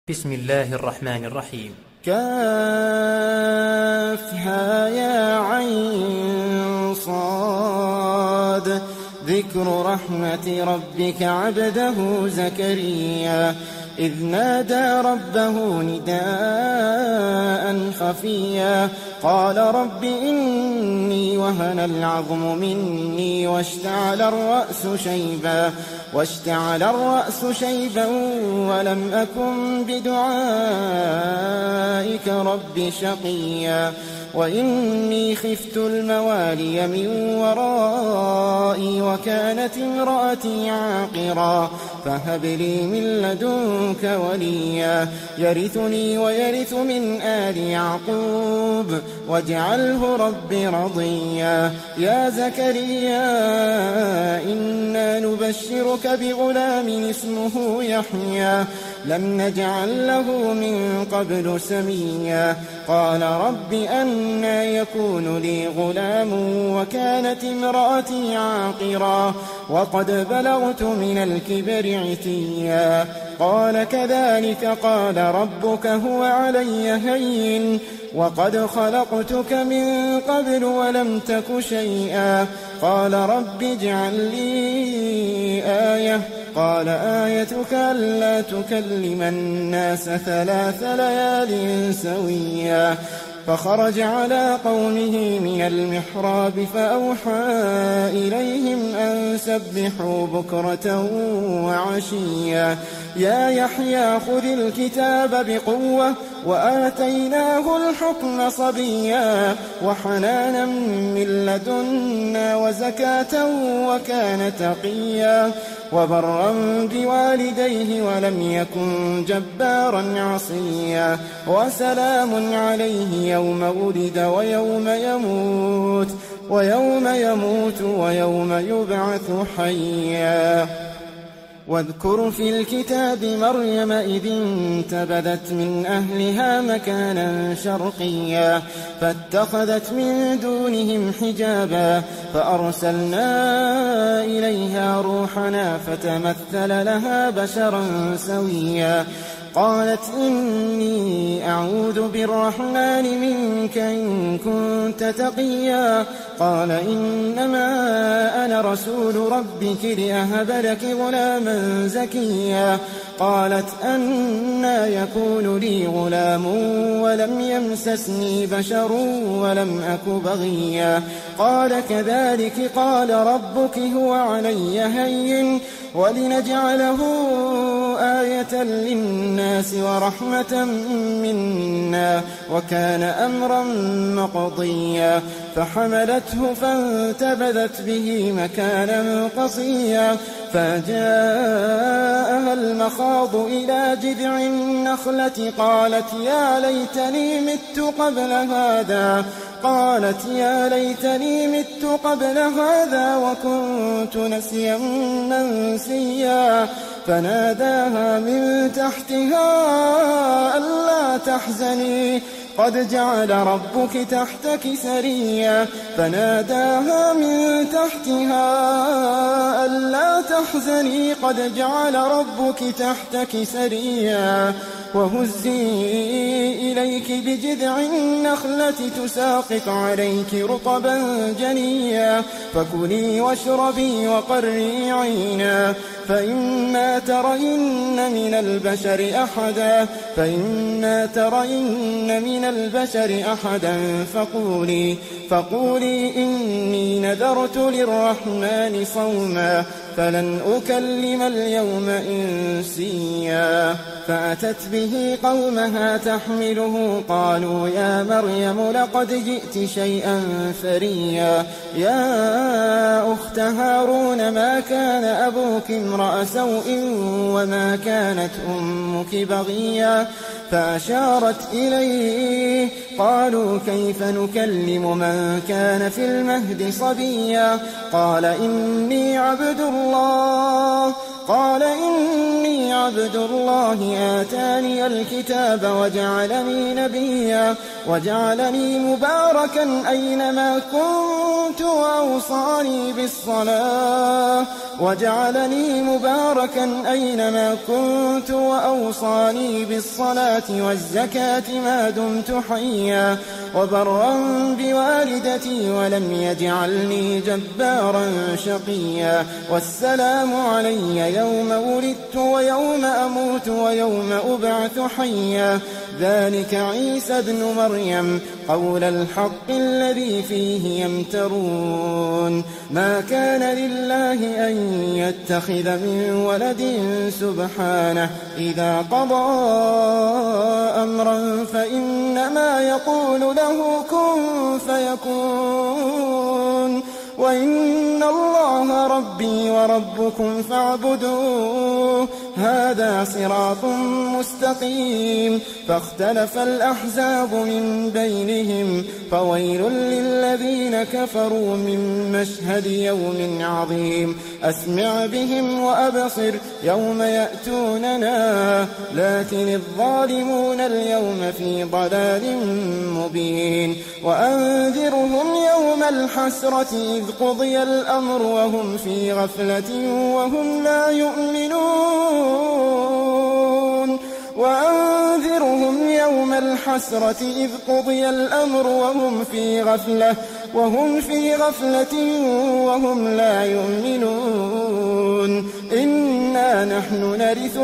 بسم الله الرحمن الرحيم. كافها يا عين صاد ذكر رحمة ربك عبده زكريا إذ نادى ربه نداء خفيا قال رب إني وهن العظم مني واشتعل الرأس شيبا ولم أكن بدعائك رب شقيا وإني خفت الموالي من ورائي وكانت امرأتي عاقرا فهب لي من لدنك وليا يرثني ويرث من آل يعقوب واجعله رب رضيا يا زكريا إنا نبشرك بغلام اسمه يحيى لم نجعل له من قبل سميا قال رب أنى يكون لي غلام وكانت امرأتي عاقرا وقد بلغت من الكبر عتيا قال كذلك قال ربك هو علي هين وقد خلقتك من قبل ولم تك شيئا قال رب اجعل لي آية قال آيتك ألا تكلم الناس 3 ليال سويا فخرج على قومه من المحراب فأوحى إليهم أن سبحوا بكرة وعشيا يا يحيى خذ الكتاب بقوة وآتيناه الحكم صبيا وحنانا من لدنا وزكاة وكان تقيا وبرا بوالديه ولم يكن جبارا عصيا وسلام عليه يوم ولد ويوم يموت ويوم يبعث حيا واذكر في الكتاب مريم إذ انتبذت من أهلها مكانا شرقيا فاتخذت من دونهم حجابا فأرسلنا إليها روحنا فتمثل لها بشرا سويا قالت إني أعوذ بالرحمن منك إن كنت تقيا قال إنما أنا رسول ربك لأهب لك غلاما زكيا قالت أنى يكون لي غلام ولم يمسسني بشر ولم أك بغيا قال كذلك قال ربك هو علي هين ولنجعله آية للناس ورحمة منا وكان أمرا مقضيا فحملته فانتبذت به مكانا قصيا فجاءها المخاض إلى جذع النخلة قالت يا ليتني مت قبل هذا وكنت نسيا منسيا فناداها من تحتها ألا تحزني قد جعل ربك تحتك سريا فناداها من تحتها ألا تحزني قد جعل ربك تحتك سريا وهزي إليك بجذع النخلة تساقط عليك رطبا جنيا فكلي واشربي وقري عينا فإما ترين من البشر أحدا فقولي إني نذرت للرحمن صوما فلن أكلم اليوم إنسيا فأتت به قومها تحمله قالوا يا مريم لقد جئت شيئا فريا يا أخت هارون ما كان أبوك امرأ سوء وما كانت أمك بغيا فأشارت إليه قالوا كيف نكلم من كان في المهد صبيا قال إني عبد الله آتاني الكتاب وجعلني نبيا وجعلني مباركا أينما كنت وأوصاني وجعلني مباركا أينما كنت وأوصاني بالصلاة والزكاة ما دمت حيا وبرا بوالدتي ولم يجعلني جبارا شقيا والسلام علي يوم ولدت ويوم أموت ويوم أبعث حيا ذلك عيسى ابن مريم قول الحق الذي فيه يمترون ما كان لله أن يتخذ من ولد سبحانه إذا قضى أمرا فإنما يقول له كن فيكون وإن الله ربي وربكم فاعبدوه هذا صراط مستقيم فاختلف الأحزاب من بينهم فويل للذين كفروا من مشهد يوم عظيم أسمع بهم وأبصر يوم يأتوننا لكن الظالمون اليوم في ضلال مبين وأنذرهم يوم الحسرة إذ قضي الأمر وهم في غفلة وهم لا يؤمنون وأنذرهم يوم الحسرة إذ قضي الأمر وهم في غفلة وهم لا يؤمنون إنا نحن نرث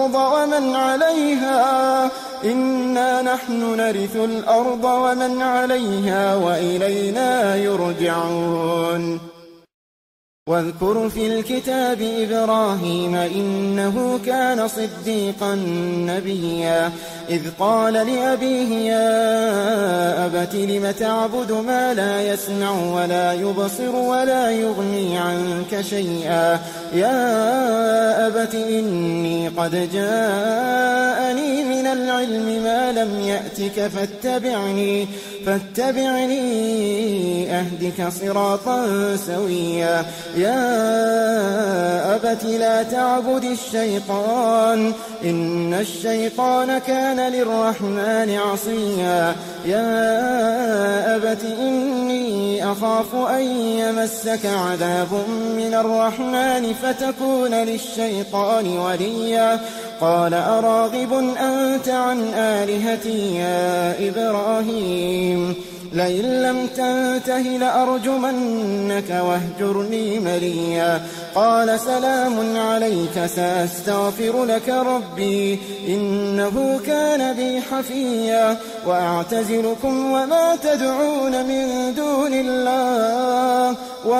الأرض ومن عليها وإلينا يرجعون واذكر في الكتاب إبراهيم إنه كان صديقا نبيا إذ قال لأبيه يا أبت لم تعبد ما لا يسمع ولا يبصر ولا يغني عنك شيئا يا أبت إني قد جاءني من العلم ما لم يأتك فاتبعني أهدك صراطا سويا يا أبت لا تعبد الشيطان إن الشيطان كان للرحمن عصيا يا أبت إني أخاف أن يمسك عذاب من الرحمن فتكون للشيطان وليا قال أراغب أنت عن آلهتي يا إبراهيم لئن لم تنته لأرجمنك واهجرني مليا قال سلام عليك سأستغفر لك ربي إنه كان بي حفيا وأعتزلكم وما تدعون من دون الله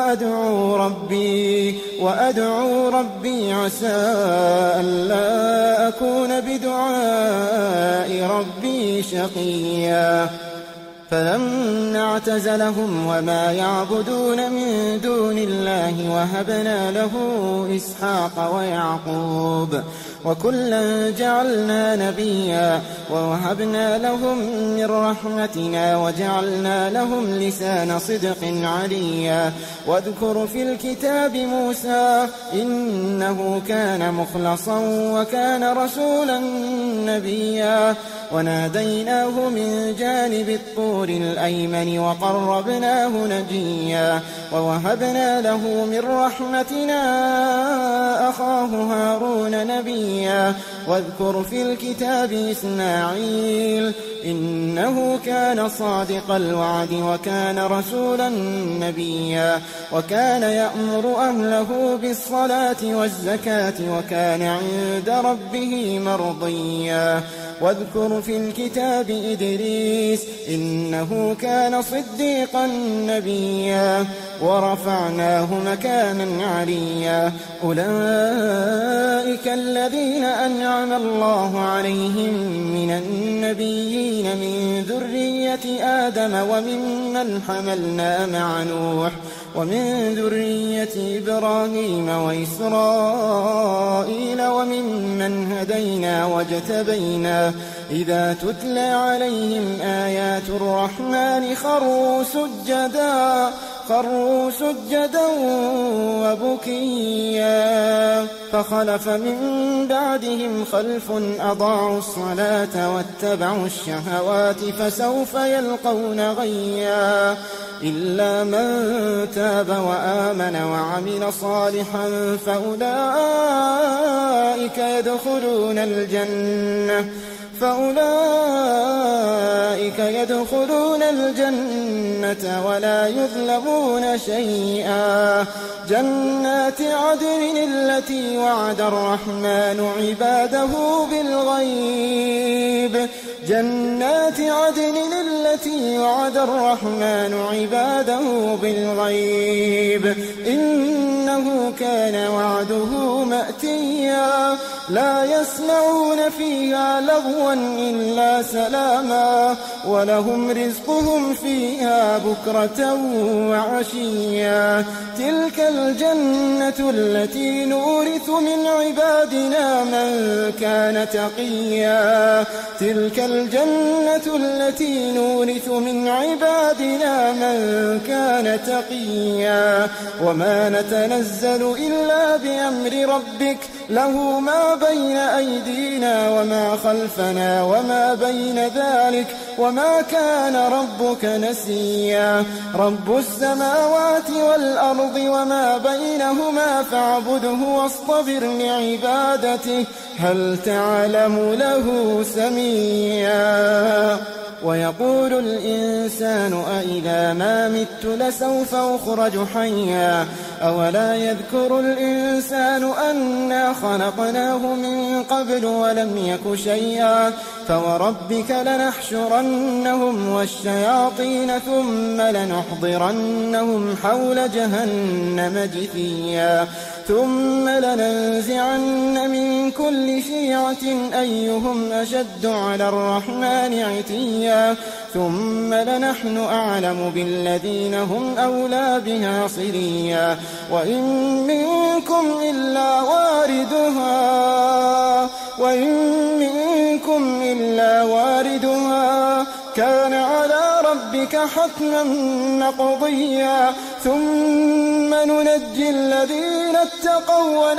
وأدعو ربي عسى ألا أكون بدعاء ربي شقيا فلما اعتزلهم وما يعبدون من دون الله وهبنا له إسحاق ويعقوب وكلا جعلنا نبيا ووهبنا لهم من رحمتنا وجعلنا لهم لسان صدق عليا واذكر في الكتاب موسى إنه كان مخلصا وكان رسولا نبيا وناديناه من جانب الطور الأيمن وقربناه نجيا ووهبنا له من رحمتنا أخاه هارون نبيا واذكر في الكتاب إسماعيل إنه كان صادق الوعد وكان رسولا نبيا وكان يأمر أهله بالصلاة والزكاة وكان عند ربه مرضيا واذكر في الكتاب إدريس إنه كان صديقا نبيا ورفعناه مكانا عليا أولئك الذين أنعم الله عليهم من النبيين من ذرية آدم وممن حملنا مع نوح ومن ذرية إبراهيم وإسرائيل وممن هدينا واجتبينا إذا تتلى عليهم آيات الرحمن خروا سجدا وبكيا فخلف من بعدهم خلف أضاعوا الصلاة واتبعوا الشهوات فسوف يلقون غيا إلا من تاب وآمن وعمل صالحا فأولئك يدخلون الجنة ولا يظلمون شيئا. جنات عدن التي وعد الرحمن عباده بالغيب إنه كان وعده مأتيا. لا يسمعون فيها لغوا إلا سلاما ولهم رزقهم فيها بكرة وعشيا. تلك الجنة التي نورث من عبادنا من كان تقيا. وما نتنزل إلا بأمر ربك له ما بين أيدينا وما خلفنا وما بين ذلك وما كان ربك نسيا. رب السماوات والأرض وما بينهما فاعبده واصطبر لعبادته هل تعلم له سميا. ويقول الإنسان أإذا ما مت لسوف أخرج حيا. أولا يذكر الإنسان أنا خلقناه من قبل ولم يك شيئا. فوربك لنحشرنهم والشياطين ثم لنحضرنهم حول جهنم جثيا. ثم لننزعن من كل شيعة أيهم أشد على الرحمن عتيا. ثم لنحن أعلم بالذين هم أولى بها صليا. وإن منكم إلا واردها كان على ربك حتما مقضيا. ثم ننجي الذين اتقوا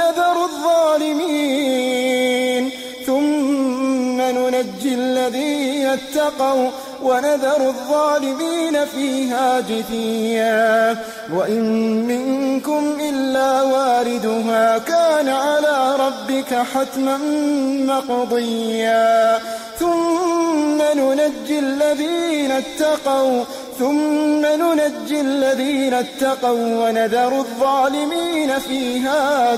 ونذر الظالمين فيها جثيا. وإن منكم إلا واردها كان على ربك حتما مقضيا. ثم ننجي الذين اتقوا ونذر الظالمين فيها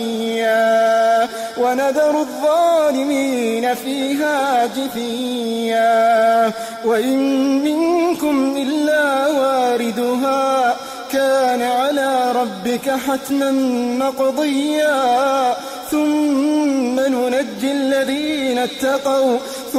جثيا. وإن منكم إلا واردها كان على ربك حتما مقضيا. ثم ننجي الذين اتقوا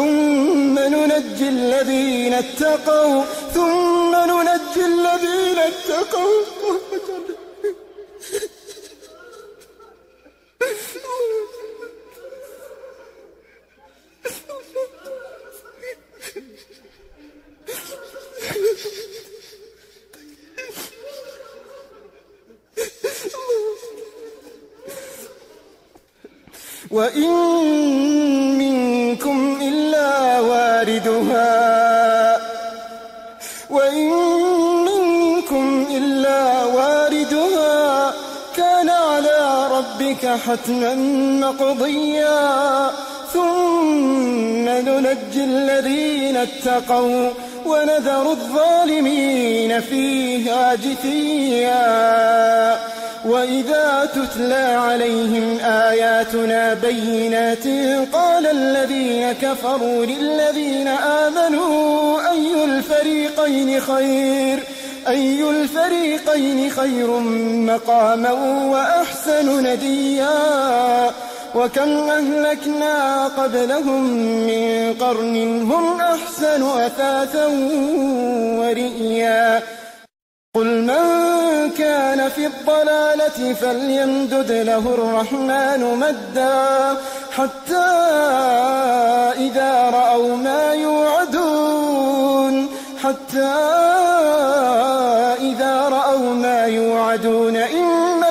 وإن منكم إلا واردها كان على ربك حتما مقضيا. ثم ننجي الذين اتقوا ونذر الظالمين فيها جثيا. وإذا تتلى عليهم آياتنا بينات قال الذين كفروا للذين آمنوا أي الفريقين خير مقاما وأحسن نديا. وكم أهلكنا قبلهم من قرن هم أحسن أثاثا ورئيا. قل من كان في الضلالة فليمدد له الرحمن مدا حتى إذا رأوا ما يوعدون إما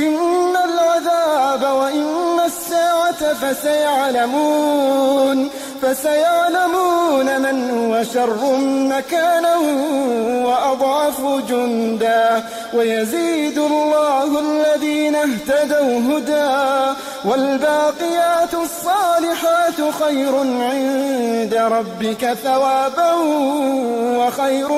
العذاب وإما الساعة فسيعلمون من هو شر مكانا وأضعف جندا ويزيد الله الذين اهتدوا هدى والباقيات الصالحات خير عند ربك ثوابا وخير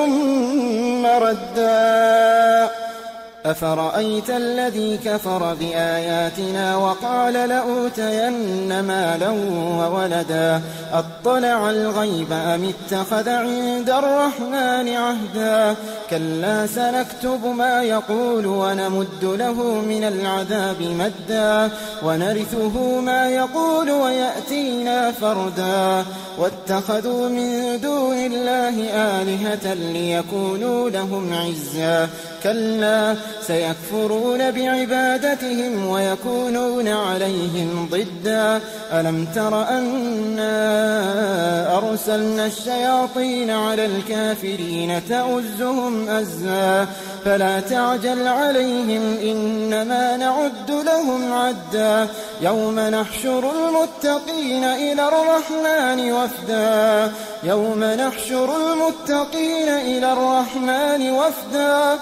مردا أفرأيت الذي كفر بآياتنا وقال لأوتين مالا وولدا أطلع الغيب أم اتخذ عند الرحمن عهدا كلا سنكتب ما يقول ونمد له من العذاب مدا ونرثه ما يقول ويأتينا فردا واتخذوا من دون الله آلهة ليكونوا لهم عزا كلا سيكفرون بعبادتهم ويكونون عليهم ضدا ألم تر أنا أرسلنا الشياطين على الكافرين تؤزهم أزا فلا تعجل عليهم إنما نعد لهم عدا يوم نحشر المتقين إلى الرحمن وفدا يوم نحشر المتقين إلى الرحمن وفدا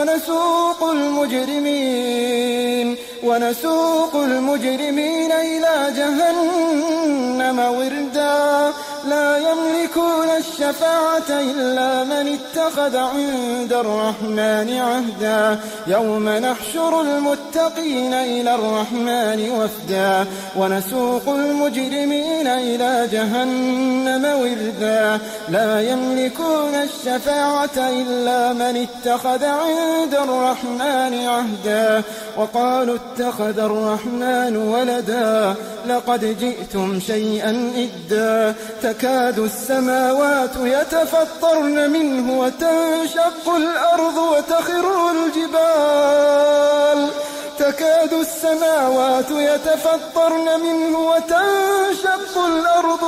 ونسوق المجرمين إلى جهنم وردا لا يملكون الشفاعة إلا من اتخذ عند الرحمن عهدا يوم نحشر المتقين إلى الرحمن وفدا ونسوق المجرمين إلى جهنم وردا لا يملكون الشفاعة إلا من اتخذ عند الرحمن عهدا وقالوا اتخذ الرحمن ولدا لقد جئتم شيئا إدا تكاد السماوات يتفطرن منه وتنشق الأرض وتخر الجبال تكاد السماوات يتفطرن منه وتنشق الأرض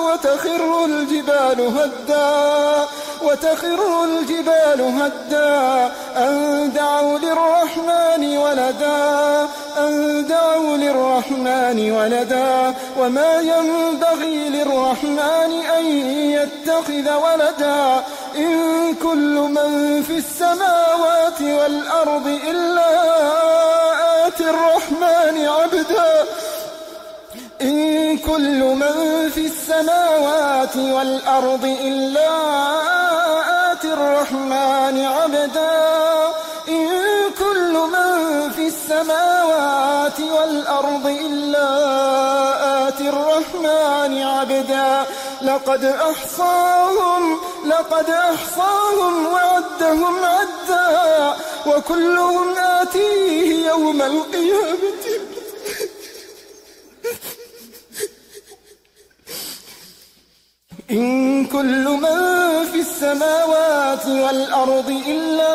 وتخر الجبال هدا أن دعوا للرحمن ولدا وما ينبغي للرحمن أن يتخذ ولدا إن كل من في السماوات والأرض إلا آتي الرحمن عبدا إن كل من في السماوات والأرض إلا آتي الرحمن عبدا إن كل من في السماوات والأرض إلا آتي الرحمن عبدا لقد أحصاهم وعدهم عدا وكلهم آتيه يوم القيامة إن كل من في السماوات والأرض إلا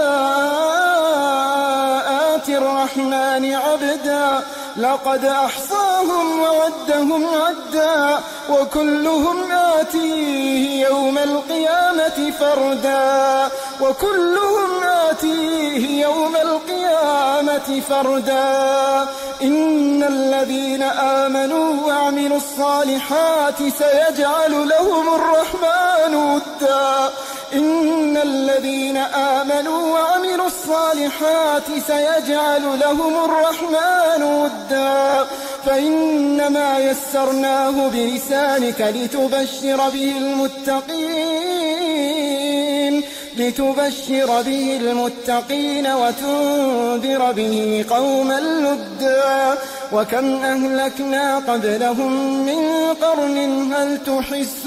آتي الرحمن عبدا لقد أحصاهم وعدهم عدا وكلهم آتيه يوم القيامة فردا إن الذين آمنوا وعملوا الصالحات سيجعل لهم الرحمن ودا إن الذين آمنوا وعملوا الصالحات سيجعل لهم الرحمن ودا فإنما يسرناه بلسانك لتبشر به المتقين وتنذر به قوما لدا وكم أهلكنا قبلهم من قرن هل تحس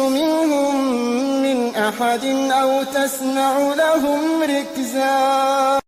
منهم من أحد أو تسمع لهم ركزا